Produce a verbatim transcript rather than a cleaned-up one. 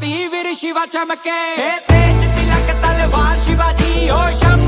वीर शिवा चमके, तेज तिलक तलवार शिवाजी, ओ शंभू